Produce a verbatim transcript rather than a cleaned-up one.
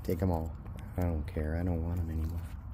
Take them all. I don't care. I don't want them anymore.